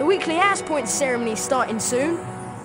The weekly house point ceremony's starting soon.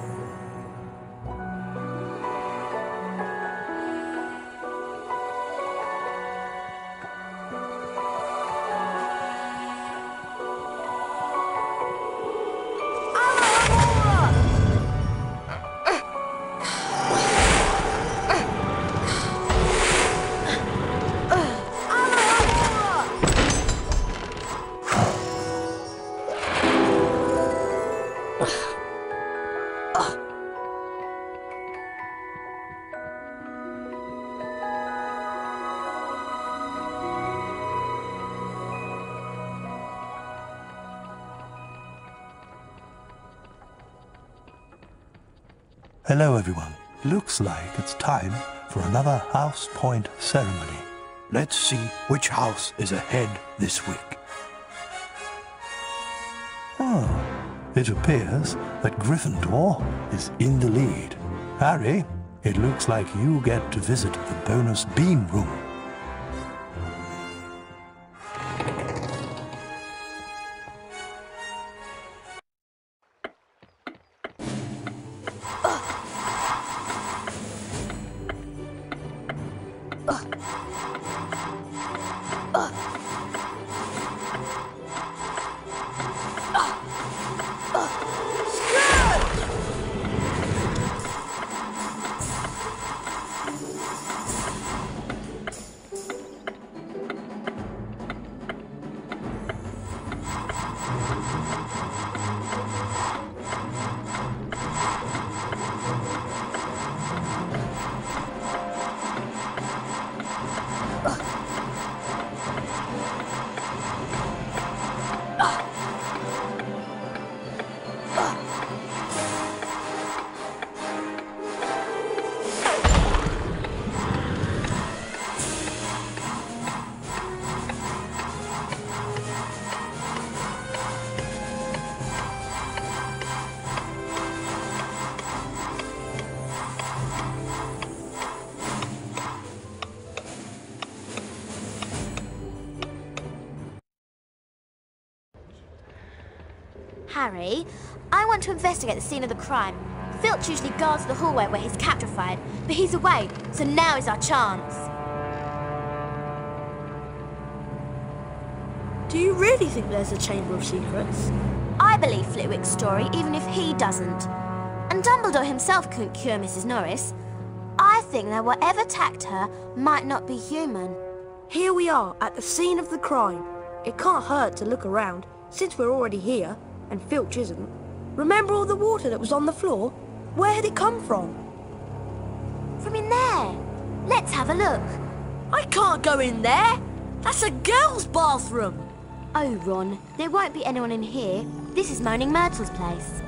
Hello everyone. Looks like it's time for another house point ceremony. Let's see which house is ahead this week. Oh, it appears that Gryffindor is in the lead. Harry, it looks like you get to visit the bonus beam room. Harry, I want to investigate the scene of the crime. Filch usually guards the hallway where he's captrified, but he's away, so now is our chance. Do you really think there's a Chamber of Secrets? I believe Flitwick's story, even if he doesn't. And Dumbledore himself couldn't cure Mrs. Norris. I think that whatever attacked her might not be human. Here we are, at the scene of the crime. It can't hurt to look around, since we're already here, and Filch isn't. Remember all the water that was on the floor? Where had it come from? From in there. Let's have a look. I can't go in there! That's a girl's bathroom! Oh, Ron, there won't be anyone in here. This is Moaning Myrtle's place.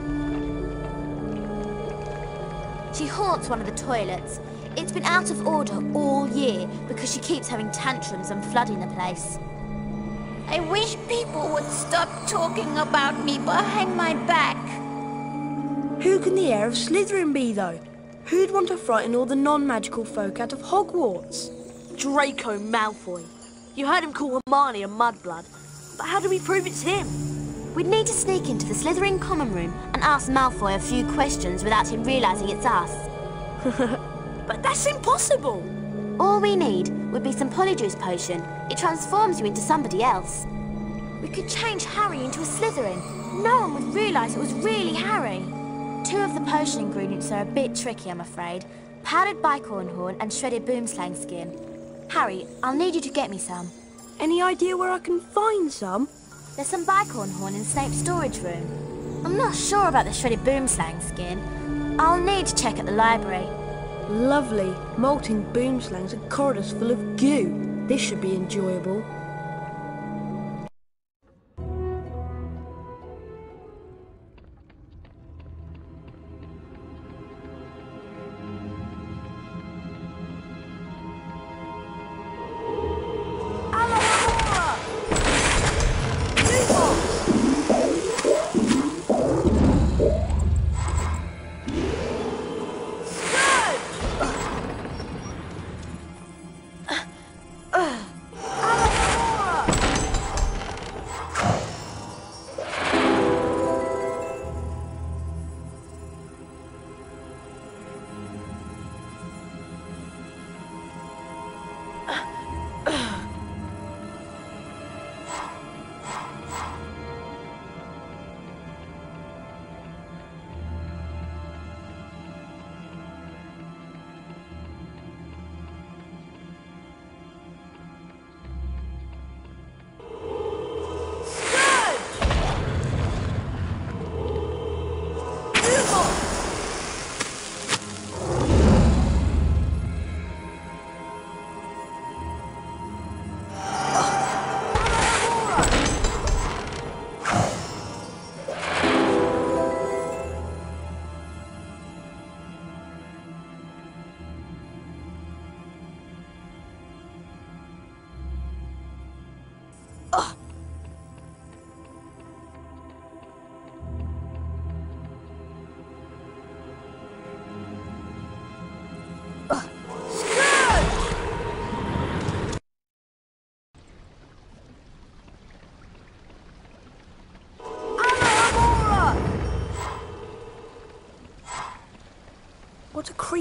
She haunts one of the toilets. It's been out of order all year because she keeps having tantrums and flooding the place. I wish people would stop talking about me behind my back. Who can the heir of Slytherin be, though? Who'd want to frighten all the non-magical folk out of Hogwarts? Draco Malfoy. You heard him call Hermione a mudblood. But how do we prove it's him? We'd need to sneak into the Slytherin common room and ask Malfoy a few questions without him realising it's us. But that's impossible! All we need would be some Polyjuice potion. It transforms you into somebody else. We could change Harry into a Slytherin. No one would realise it was really Harry. 2 of the potion ingredients are a bit tricky, I'm afraid. Powdered bicorn horn and shredded boomslang skin. Harry, I'll need you to get me some. Any idea where I can find some? There's some bicorn horn in Snape's storage room. I'm not sure about the shredded boomslang skin. I'll need to check at the library. Lovely. Molting boomslangs and corridors full of goo. This should be enjoyable.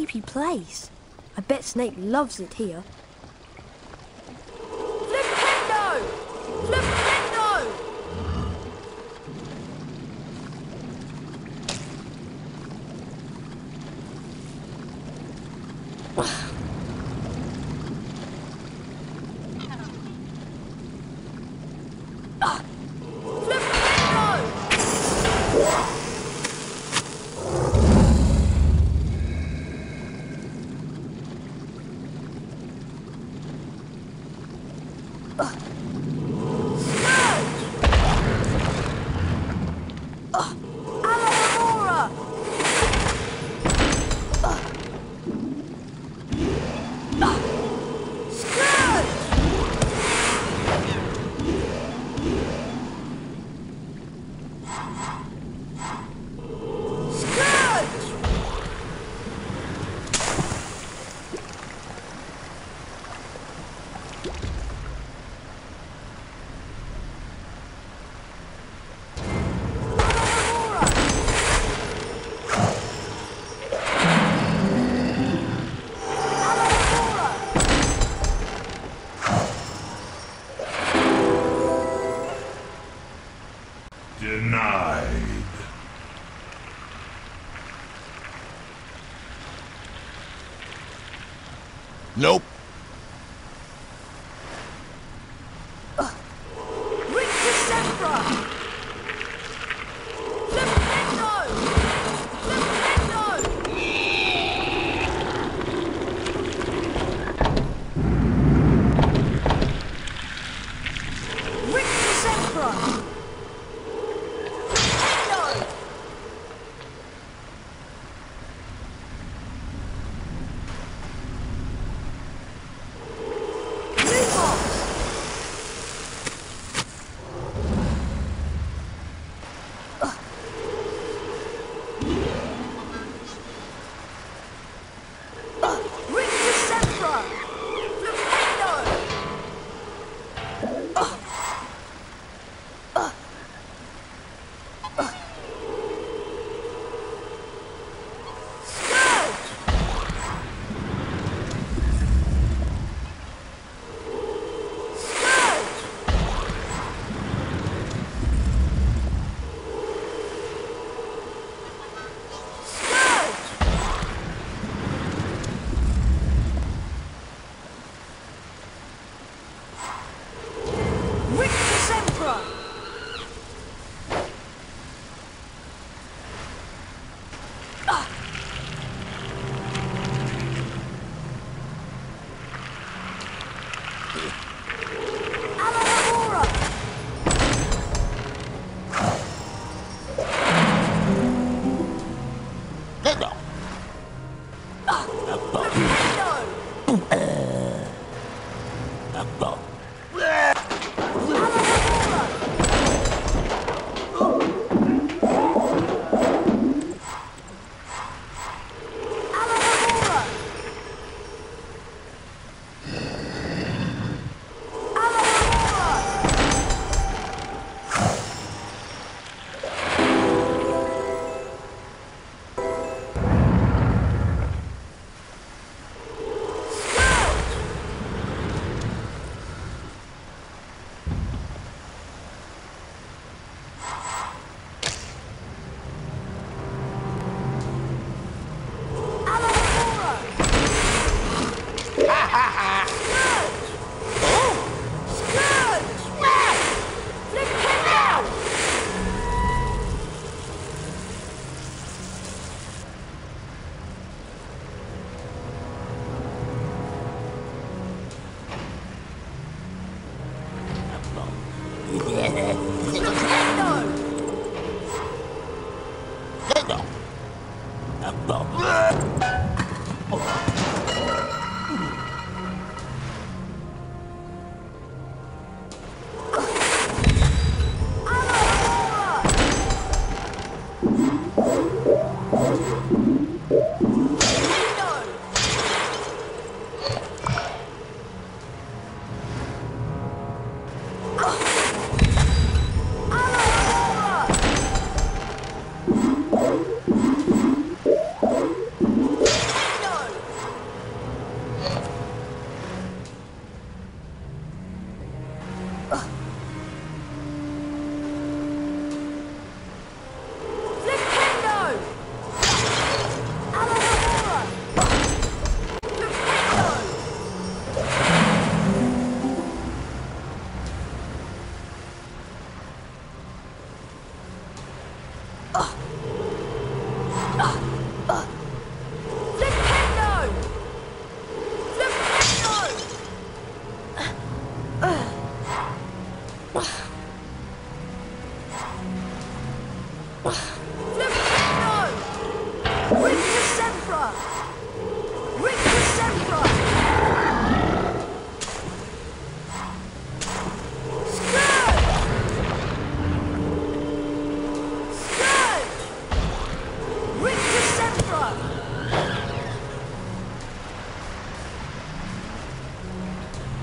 creepy place. I bet Snape loves it here. Flipendo! Flipendo! Denied. Nope.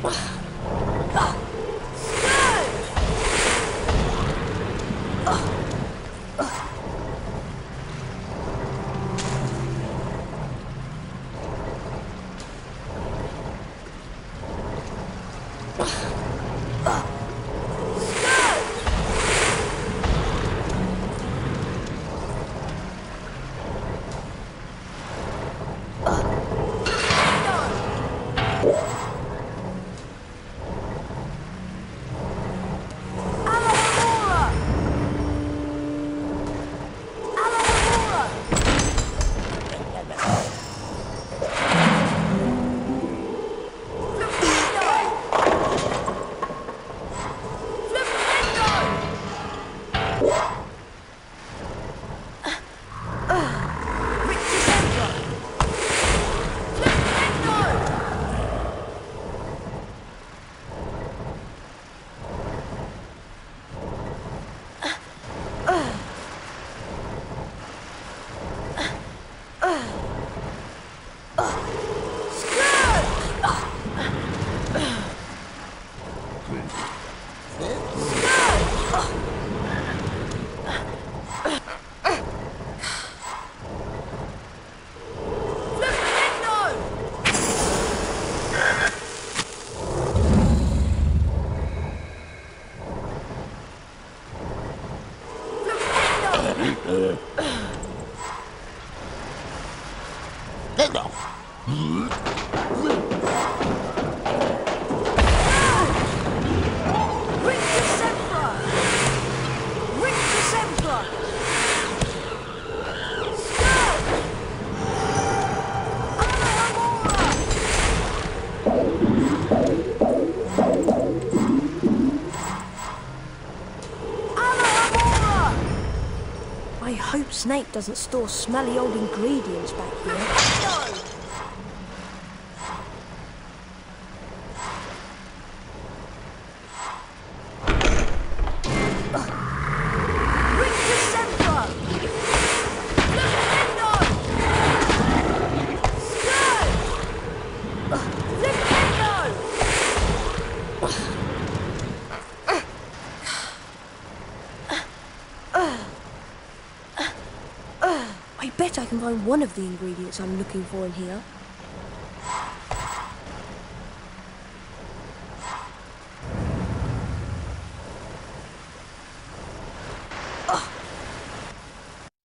I hope Snape doesn't store smelly old ingredients back here. I bet I can find one of the ingredients I'm looking for in here.